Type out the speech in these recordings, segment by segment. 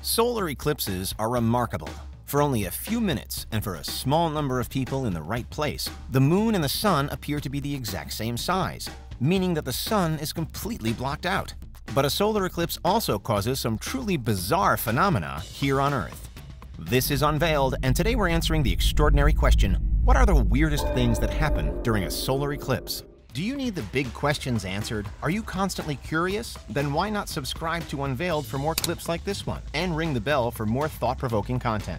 Solar eclipses are remarkable. For only a few minutes, and for a small number of people in the right place, the moon and the sun appear to be the exact same size, meaning that the sun is completely blocked out. But a solar eclipse also causes some truly bizarre phenomena here on Earth. This is Unveiled, and today we're answering the extraordinary question, what are the weirdest things that happen during a solar eclipse? Do you need the big questions answered? Are you constantly curious? Then why not subscribe to Unveiled for more clips like this one, and ring the bell for more thought-provoking content.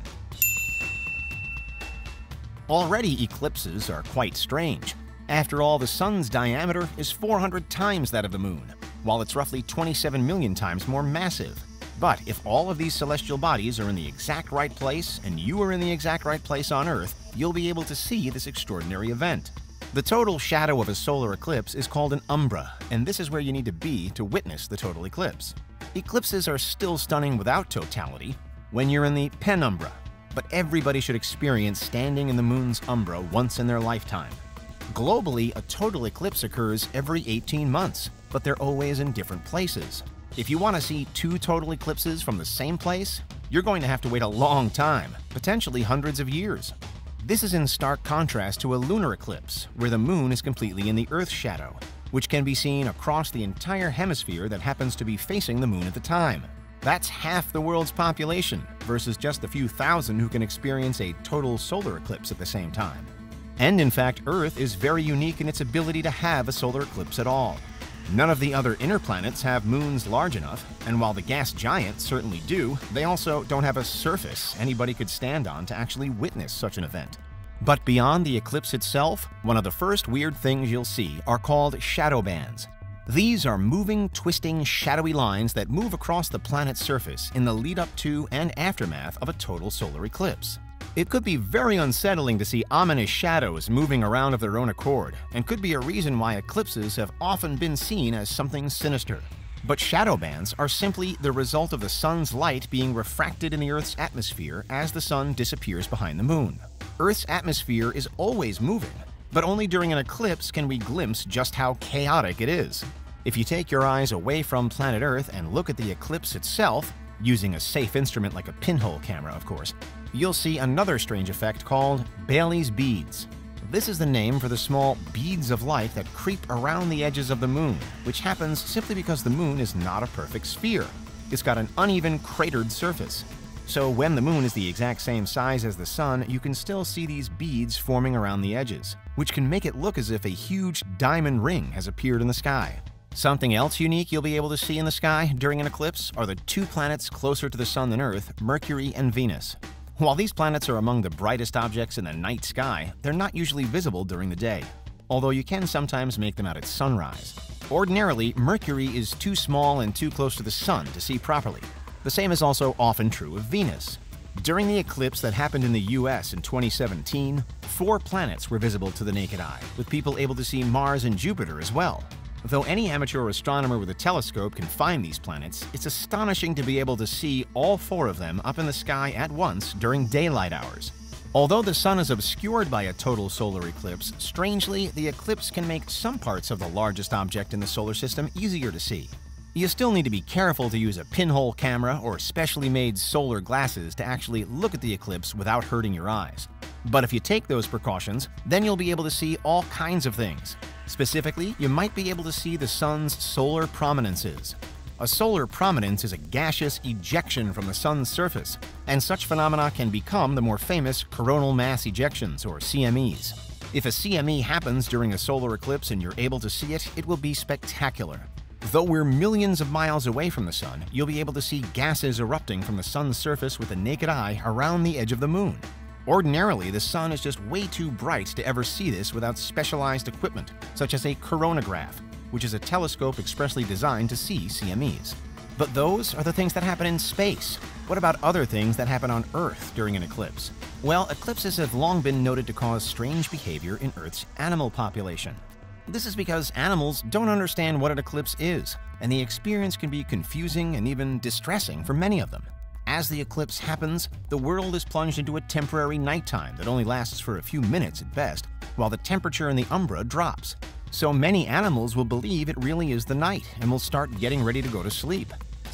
Already, eclipses are quite strange. After all, the sun's diameter is 400 times that of the moon, while it's roughly 27 million times more massive. But if all of these celestial bodies are in the exact right place, and you are in the exact right place on Earth, you'll be able to see this extraordinary event. The total shadow of a solar eclipse is called an umbra, and this is where you need to be to witness the total eclipse. Eclipses are still stunning without totality when you're in the penumbra, but everybody should experience standing in the moon's umbra once in their lifetime. Globally, a total eclipse occurs every 18 months, but they're always in different places. If you want to see two total eclipses from the same place, you're going to have to wait a long time, potentially hundreds of years. This is in stark contrast to a lunar eclipse, where the moon is completely in the Earth's shadow, which can be seen across the entire hemisphere that happens to be facing the moon at the time. That's half the world's population, versus just a few thousand who can experience a total solar eclipse at the same time. And in fact, Earth is very unique in its ability to have a solar eclipse at all. None of the other inner planets have moons large enough, and while the gas giants certainly do, they also don't have a surface anybody could stand on to actually witness such an event. But beyond the eclipse itself, one of the first weird things you'll see are called shadow bands. These are moving, twisting, shadowy lines that move across the planet's surface in the lead-up to and aftermath of a total solar eclipse. It could be very unsettling to see ominous shadows moving around of their own accord, and could be a reason why eclipses have often been seen as something sinister. But shadow bands are simply the result of the sun's light being refracted in the Earth's atmosphere as the sun disappears behind the moon. Earth's atmosphere is always moving, but only during an eclipse can we glimpse just how chaotic it is. If you take your eyes away from planet Earth and look at the eclipse itself, using a safe instrument like a pinhole camera, of course, you'll see another strange effect called Bailey's beads. This is the name for the small beads of light that creep around the edges of the moon, which happens simply because the moon is not a perfect sphere. It's got an uneven, cratered surface. So when the moon is the exact same size as the sun, you can still see these beads forming around the edges, which can make it look as if a huge diamond ring has appeared in the sky. Something else unique you'll be able to see in the sky during an eclipse are the two planets closer to the sun than Earth, Mercury and Venus. While these planets are among the brightest objects in the night sky, they're not usually visible during the day, although you can sometimes make them out at sunrise. Ordinarily, Mercury is too small and too close to the sun to see properly. The same is also often true of Venus. During the eclipse that happened in the US in 2017, 4 planets were visible to the naked eye, with people able to see Mars and Jupiter as well. Though any amateur astronomer with a telescope can find these planets, it's astonishing to be able to see all 4 of them up in the sky at once during daylight hours. Although the sun is obscured by a total solar eclipse, strangely, the eclipse can make some parts of the largest object in the solar system easier to see. You still need to be careful to use a pinhole camera or specially made solar glasses to actually look at the eclipse without hurting your eyes. But if you take those precautions, then you'll be able to see all kinds of things. Specifically, you might be able to see the sun's solar prominences. A solar prominence is a gaseous ejection from the sun's surface, and such phenomena can become the more famous coronal mass ejections, or CMEs. If a CME happens during a solar eclipse and you're able to see it, it will be spectacular. Though we're millions of miles away from the sun, you'll be able to see gases erupting from the sun's surface with the naked eye around the edge of the moon. Ordinarily, the sun is just way too bright to ever see this without specialized equipment, such as a coronagraph, which is a telescope expressly designed to see CMEs. But those are the things that happen in space. What about other things that happen on Earth during an eclipse? Well, eclipses have long been noted to cause strange behavior in Earth's animal population. This is because animals don't understand what an eclipse is, and the experience can be confusing and even distressing for many of them. As the eclipse happens, the world is plunged into a temporary nighttime that only lasts for a few minutes at best, while the temperature in the umbra drops. So many animals will believe it really is the night and will start getting ready to go to sleep.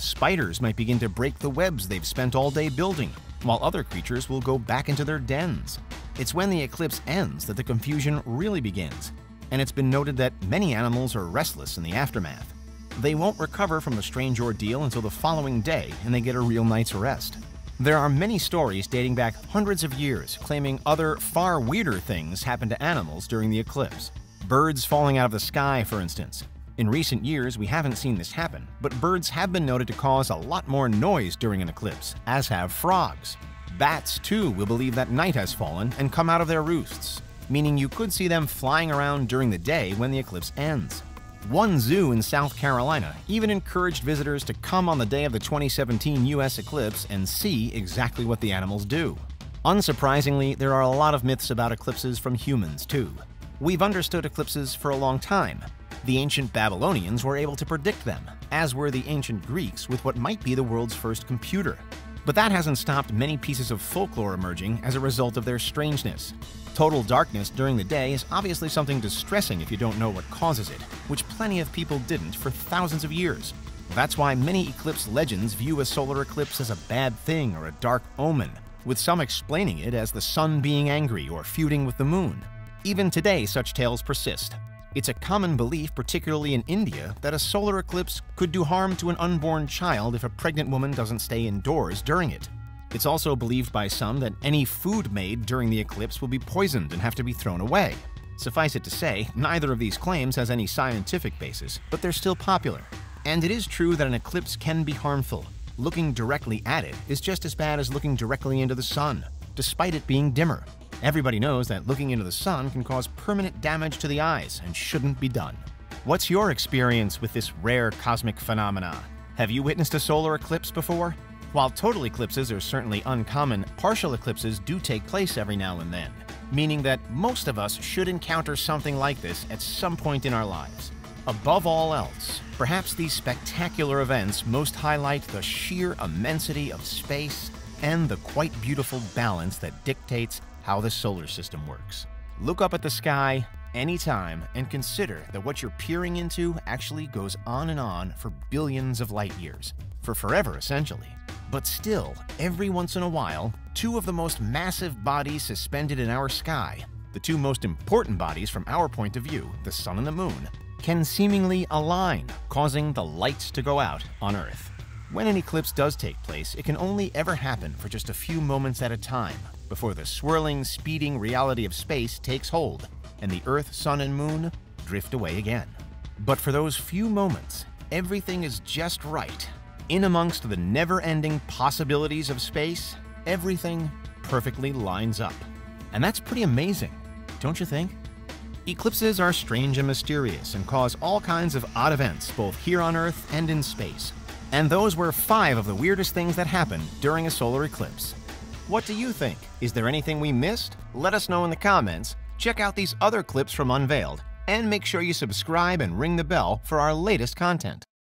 spiders might begin to break the webs they've spent all day building, while other creatures will go back into their dens. It's when the eclipse ends that the confusion really begins, and it's been noted that many animals are restless in the aftermath. They won't recover from the strange ordeal until the following day, and they get a real night's rest. There are many stories dating back hundreds of years claiming other, far weirder things happened to animals during the eclipse. Birds falling out of the sky, for instance. In recent years, we haven't seen this happen, but birds have been noted to cause a lot more noise during an eclipse, as have frogs. Bats, too, will believe that night has fallen and come out of their roosts, meaning you could see them flying around during the day when the eclipse ends. One zoo in South Carolina even encouraged visitors to come on the day of the 2017 US eclipse and see exactly what the animals do. Unsurprisingly, there are a lot of myths about eclipses from humans, too. We've understood eclipses for a long time. The ancient Babylonians were able to predict them, as were the ancient Greeks with what might be the world's first computer. But that hasn't stopped many pieces of folklore emerging as a result of their strangeness. Total darkness during the day is obviously something distressing if you don't know what causes it, which plenty of people didn't for thousands of years. That's why many eclipse legends view a solar eclipse as a bad thing or a dark omen, with some explaining it as the sun being angry or feuding with the moon. Even today, such tales persist. It's a common belief, particularly in India, that a solar eclipse could do harm to an unborn child if a pregnant woman doesn't stay indoors during it. It's also believed by some that any food made during the eclipse will be poisoned and have to be thrown away. Suffice it to say, neither of these claims has any scientific basis, but they're still popular. And it is true that an eclipse can be harmful. Looking directly at it is just as bad as looking directly into the sun, despite it being dimmer. Everybody knows that looking into the sun can cause permanent damage to the eyes and shouldn't be done. What's your experience with this rare cosmic phenomena? Have you witnessed a solar eclipse before? While total eclipses are certainly uncommon, partial eclipses do take place every now and then, meaning that most of us should encounter something like this at some point in our lives. Above all else, perhaps these spectacular events most highlight the sheer immensity of space and the quite beautiful balance that dictates how the solar system works. Look up at the sky anytime and consider that what you're peering into actually goes on and on for billions of light years, for forever essentially. But still, every once in a while, two of the most massive bodies suspended in our sky, the two most important bodies from our point of view, the sun and the moon, can seemingly align, causing the lights to go out on Earth. When an eclipse does take place, it can only ever happen for just a few moments at a time, before the swirling, speeding reality of space takes hold, and the Earth, Sun, and Moon drift away again. But for those few moments, everything is just right. In amongst the never-ending possibilities of space, everything perfectly lines up. And that's pretty amazing, don't you think? Eclipses are strange and mysterious and cause all kinds of odd events both here on Earth and in space. And those were 5 of the weirdest things that happen during a solar eclipse. What do you think? Is there anything we missed? Let us know in the comments. Check out these other clips from Unveiled, and make sure you subscribe and ring the bell for our latest content.